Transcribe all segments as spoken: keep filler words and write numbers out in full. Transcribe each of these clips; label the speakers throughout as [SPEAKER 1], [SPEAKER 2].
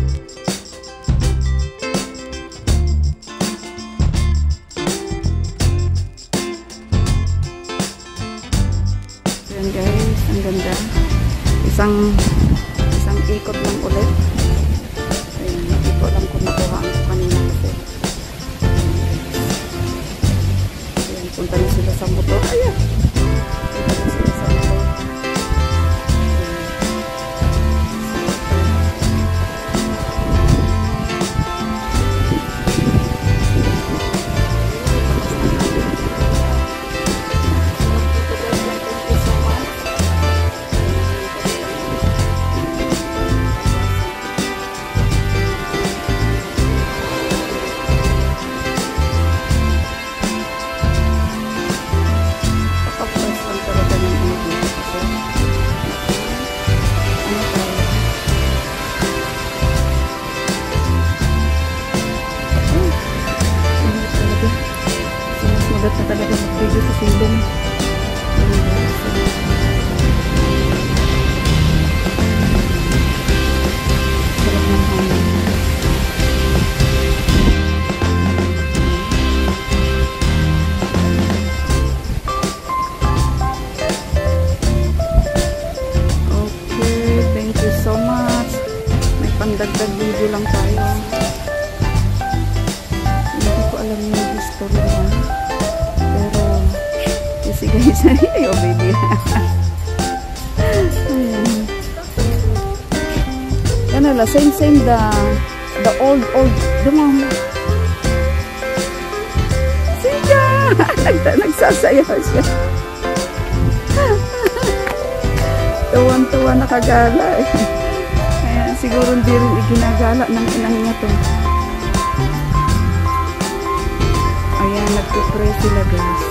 [SPEAKER 1] Ayan guys, ang ganda. Isang isang ikot lang ulit. Ayan, hindi ko alam kung nakuhaan ko kanina kasi. Ayan, punta na sila sa motor. Ayan! Punta na sila sa motor. Sulat na talaga mag-video sa silong. Sarap ng hangin. Okay, thank you so much. May pandagdag video lang tayo. Hindi ko alam yung history niya. Guys, ayo baby. Ano la, same same the the old old the mom. Siya, nagsasayaw siya. Tuwan-tuwa nakagala eh. Kaya siguro hindi rin iginagala ng inang niya to. Ayan, nagpupray sila guys.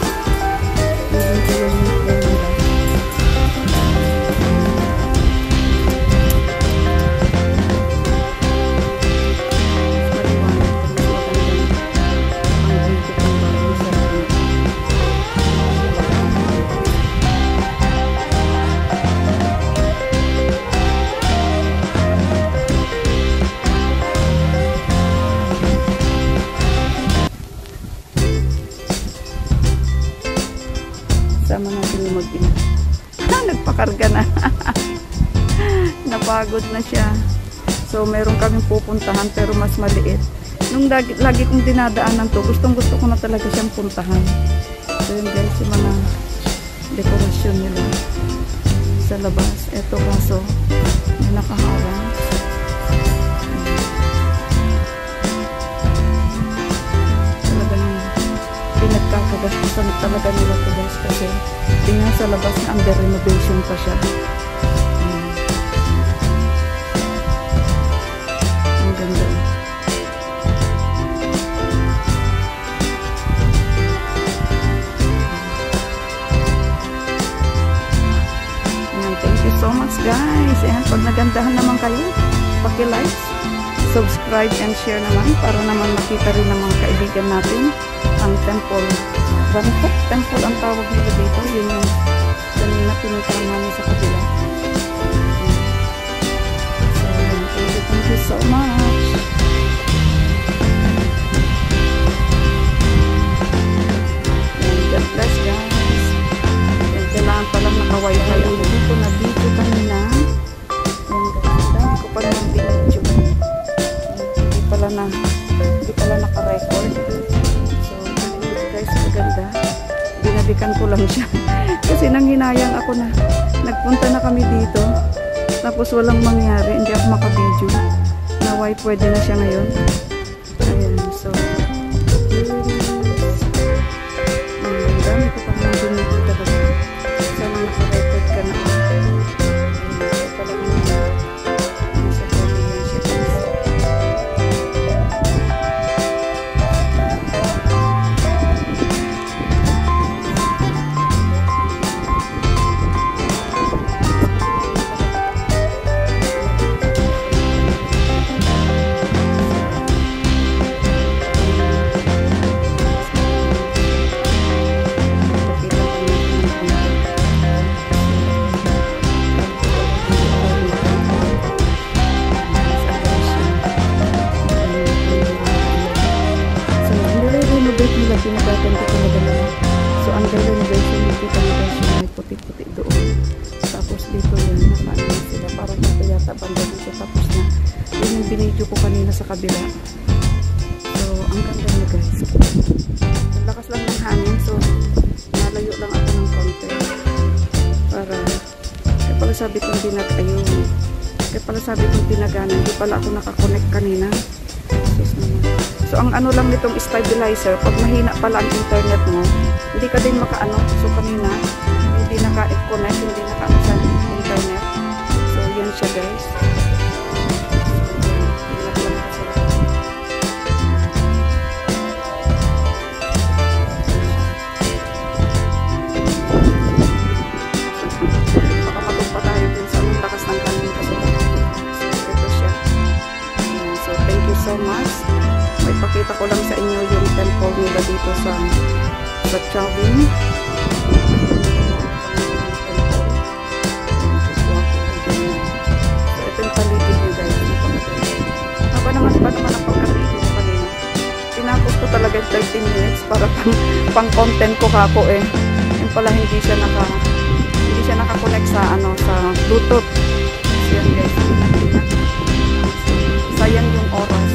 [SPEAKER 1] Sama natin yung mag-ina. Ah, nagpakarga na. Napagod na siya. So, meron kaming pupuntahan pero mas maliit. Nung lagi, lagi kong dinadaanan to, gustong gusto ko na talaga siyang puntahan. So, yun guys, yung mga dekorasyon nila sa labas. Eto kaso, may nakaharang. Pinagkakagastusan talaga nila ito guys kasi tingnan sa labas na under renovation pa siya. Hmm. Ang ganda. Ayan, thank you so much guys. Ayan, pag nagandahan naman kayo, paki-like, subscribe and share naman para naman makita rin ng mga kaibigan natin ang temple. Bangkok temple ang tawag nila dito. Yun yung kanina pinuntahan namin sa kabila. So, thank you, thank you so much. And God bless guys. And kailangan palang naka-wifi. Hindi ko na video kanina. And hindi ko pala ng video. Hindi pala na hindi pala naka-record. Guys, maganda. Binalikan ko lang siya. Kasi nang hinayang ako na nagpunta na kami dito. Tapos walang mangyari. Hindi ako makabidyo. Naway pwede na siya ngayon. Ayan. So, ang dami ko pang nandunito talaga. Sana naka-record ka na. Ayan. So, talagang nasa pamilya siya. pinagaganda talaga nila. So ang ganda na guys, yung nakita na guys yung may puti-puti doon. Tapos dito yun, nakaano sila. Parang dito yata banda dito. Tapos na, yun yung binidyo ko kanina sa kabila. So ang ganda niya guys. Ang lakas lang ng hangin. So nalayo lang ako ng konti. Para, kaya pala sabi kong dinag, ayun. Kaya pala sabi kong dinagana, hindi pala ako nakakonect kanina. So ang ano lang nitong stabilizer, pag mahina pala ang internet mo, hindi ka din makaano. So kanina, hindi naka-connect, hindi naka-ano sa internet. So yan siya guys. Baka matugpa tayo din sa anong lakas ng kanin kasi ito siya. So thank you so much. Ipakita ko lang sa inyo yung temple nila dito sa sa Chavin. So ito yung paligid nyo guys. Haba naman pa naman ang pagkakita ko kanina. Tinapos ko talaga thirteen minutes para pang, pang content ko kako eh. Yung pala hindi siya naka hindi siya naka-connect sa ano sa Bluetooth. So yan guys. Sayang yung oras.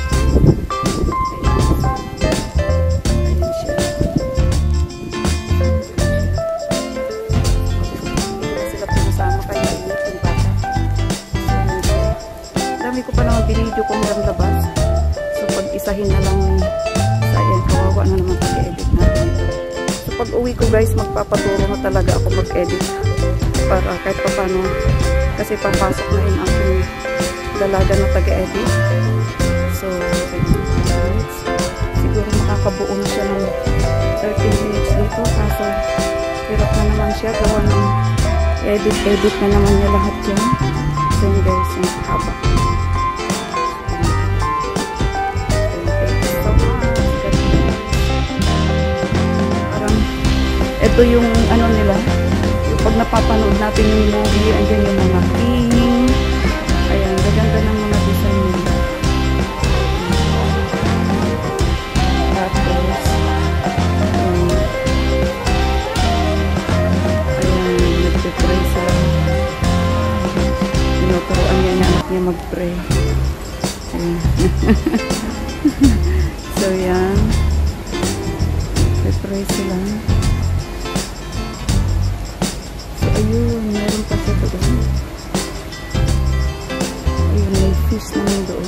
[SPEAKER 1] Binidyo ko hanggang labas. So pag isahin na lang sa ayan, kawawa na naman pag-edit natin ito. So pag uwi ko guys, magpapaturo na talaga ako mag-edit para kahit pa paano, kasi papasok na yung aking dalaga na taga-edit. So guys, siguro makakabuo na siya ng thirteen minutes dito, kaso hirap na naman siya gawa ng edit-edit na naman niya lahat yan. So yun guys, yung haba. Ito yung ano nila, yung pag napapanood natin yung movie, andyan yung mga king, ayan, gaganda ng mga design nila. Tapos, um, ayan, nagpipray sila. Tinuturuan niya niya anak niya mag-pray. Ayan. So, yan. Nagpipray sila. Ayun, meron pa siya doon. Ayun, may fish naman doon.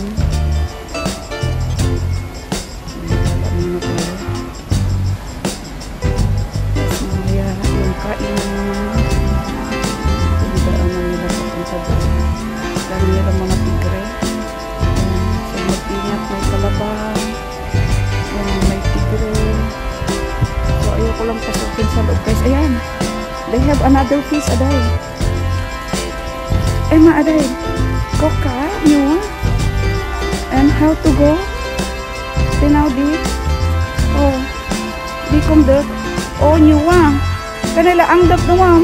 [SPEAKER 1] Ayun, wala na tayo. Tapos mamaya yung kainan naman. Pagdaan na nila papunta doon. Dami nila mga tigre. So mag-ingat, may kalabaw. Ayun, may tigre. So ayoko lang pasukin sa loob guys. Ayan! They have another fish, Aday. Emma, Aday. Koka, Nua. And how to go? See now, di. Oh. Di kong dek. Oh, Nua. Kanila ang dek nuam.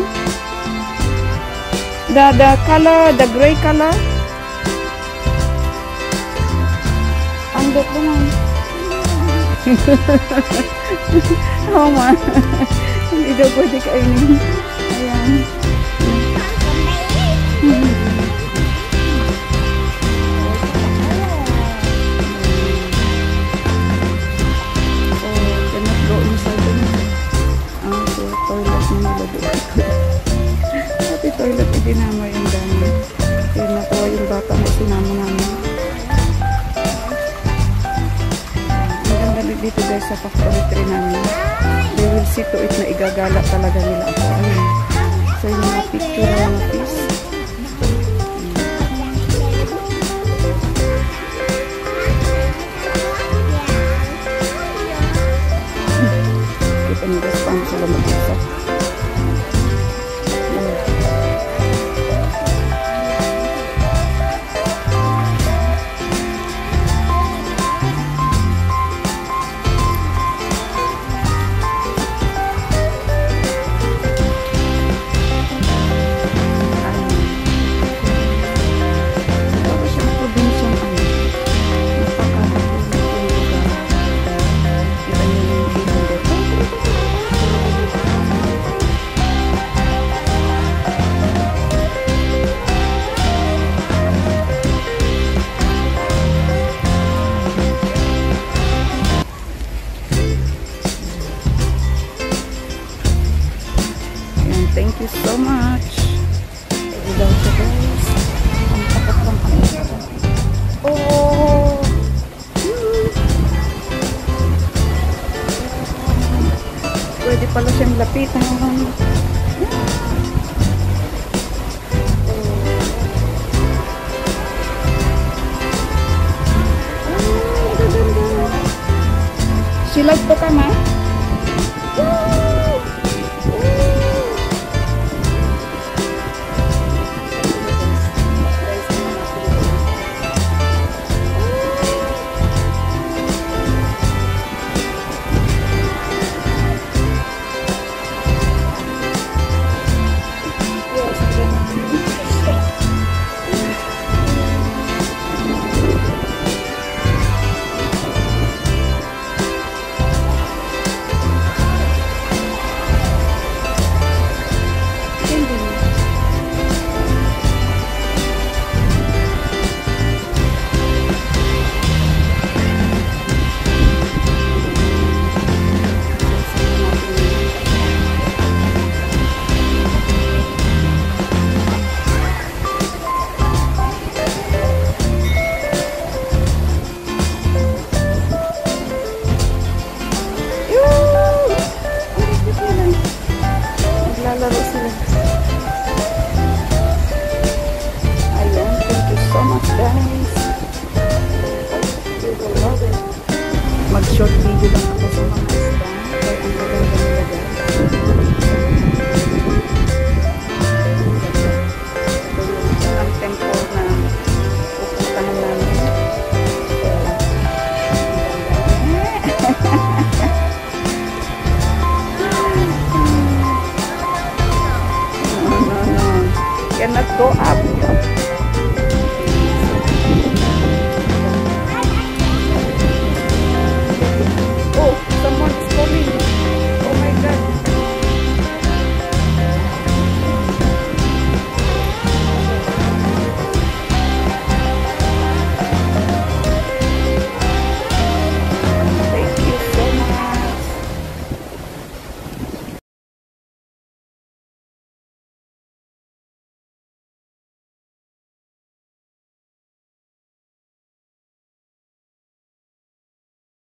[SPEAKER 1] The, the color, the gray color. Ang dek nuam. Oh, man. Hindi daw pwede kainin. Ayan. So, cannot go inside them. Ah, so, toilet na nila doon. Pati toilet, idinama yung dami. Kaya natuwa yung bata mo, sinama namin. Ang ganda dito guys sa factory tree namin. They will see to it na igagala talaga nila ako. Ayun. So yung mga picture ng mga fish. Kita nyo guys paano sila mag-usap. pala siyang lapitan. Silag po ka, ma? Naglalaro sila. Ayan, thank you so much guys. You will love it. Mag-short video lang ako sa mga isda. Kaya ang maganda nila guys. Ito yung ang temple na pupuntahan namin. Cannot go out.